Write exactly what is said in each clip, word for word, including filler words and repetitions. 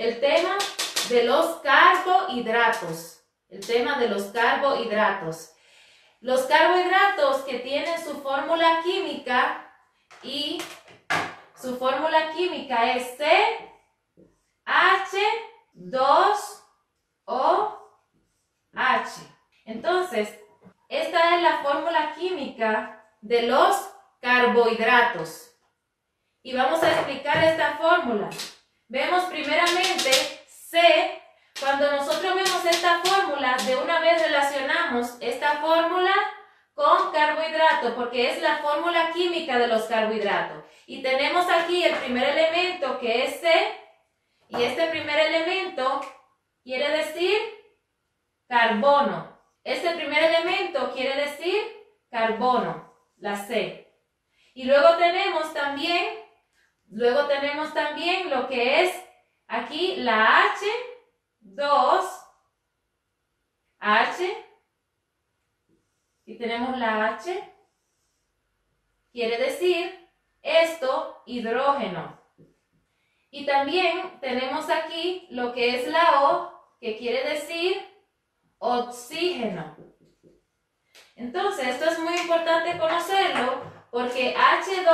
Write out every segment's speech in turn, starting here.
el tema de los carbohidratos. El tema de los carbohidratos. Los carbohidratos que tienen su fórmula química y su fórmula química es C H dos O H. Entonces, esta es la fórmula química de los carbohidratos. Y vamos a explicar esta fórmula. Vemos primeramente C. Cuando nosotros vemos esta fórmula, de una vez relacionamos esta fórmula con carbohidrato, porque es la fórmula química de los carbohidratos. Y tenemos aquí el primer elemento que es C, y este primer elemento quiere decir carbono. Este primer elemento quiere decir carbono, la C. Y luego tenemos también, luego tenemos también lo que es aquí la H dos H, y tenemos la H, quiere decir esto, hidrógeno. Y también tenemos aquí lo que es la O, que quiere decir oxígeno. Entonces, esto es muy importante conocerlo, porque H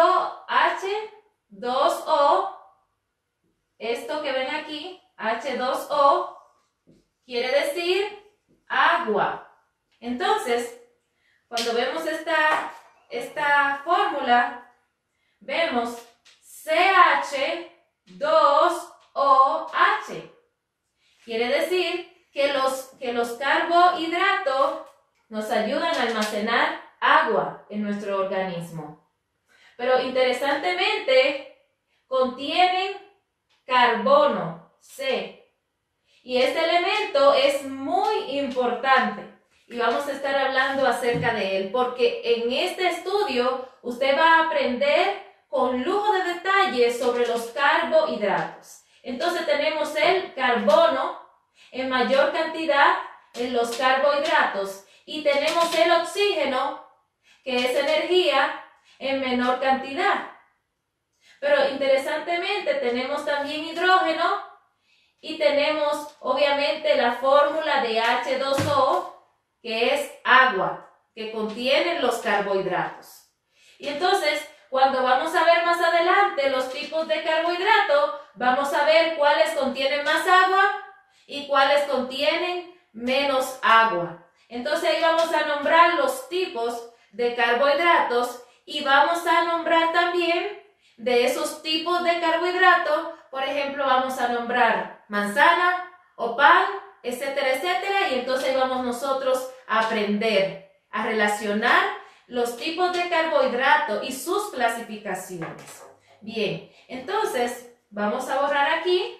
dos O, esto que ven aquí, H dos O, quiere decir agua. Entonces, cuando vemos esta, esta fórmula, vemos C H dos O H. Quiere decir que los, que los carbohidratos nos ayudan a almacenar agua en nuestro organismo. Pero interesantemente, contienen carbono, C. Y este elemento es muy importante y vamos a estar hablando acerca de él, porque en este estudio usted va a aprender con lujo de detalles sobre los carbohidratos. Entonces tenemos el carbono en mayor cantidad en los carbohidratos y tenemos el oxígeno, que es energía, en menor cantidad. Pero interesantemente tenemos también hidrógeno y tenemos obviamente la fórmula de H dos O, que es agua, que contienen los carbohidratos. Y entonces, cuando vamos a ver más adelante los tipos de carbohidratos, vamos a ver cuáles contienen más agua y cuáles contienen menos agua. Entonces ahí vamos a nombrar los tipos de carbohidratos y vamos a nombrar también de esos tipos de carbohidratos. Por ejemplo, vamos a nombrar manzana o pan, etcétera, etcétera. Y entonces vamos nosotros a aprender a relacionar los tipos de carbohidratos y sus clasificaciones. Bien, entonces vamos a borrar aquí.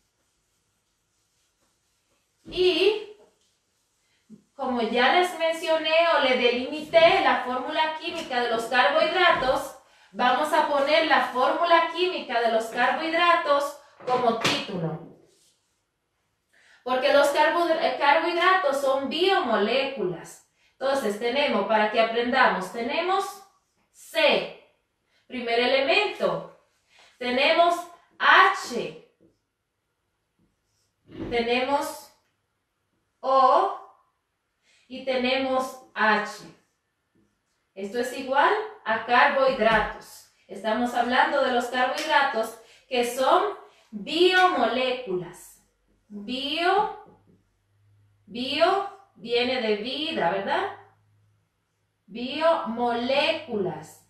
Y como ya les mencioné o les delimité la fórmula química de los carbohidratos, vamos a poner la fórmula química de los carbohidratos como título. Porque los carbohidratos son biomoléculas. Entonces tenemos, para que aprendamos, tenemos C, primer elemento. Tenemos H. Tenemos O. Y tenemos H. Esto es igual a carbohidratos. Estamos hablando de los carbohidratos que son biomoléculas. Bio, bio viene de vida, ¿verdad? Biomoléculas.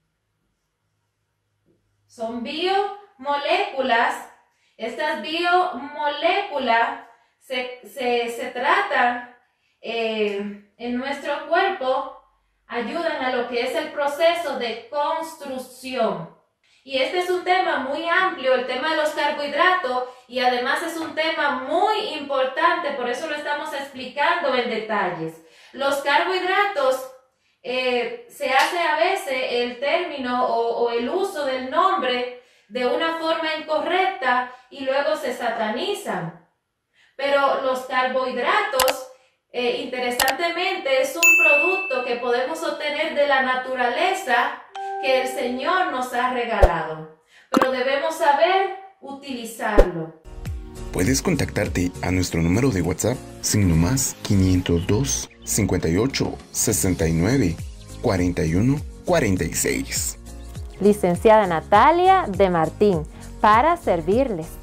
Son biomoléculas. Estas biomoléculas se, se, se tratan eh, en nuestro cuerpo, ayudan a lo que es el proceso de construcción. Y este es un tema muy amplio, el tema de los carbohidratos, y además es un tema muy importante, por eso lo estamos explicando en detalles. Los carbohidratos, eh, se hace a veces el término o, o el uso del nombre de una forma incorrecta y luego se satanizan. Pero los carbohidratos, eh, interesantemente, es un producto que podemos obtener de la naturaleza que el Señor nos ha regalado, pero debemos saber utilizarlo. Puedes contactarte a nuestro número de WhatsApp signo más quinientos dos, cincuenta y ocho, sesenta y nueve, cuarenta y uno, cuarenta y seis. Licenciada Natalia de Martín, para servirles.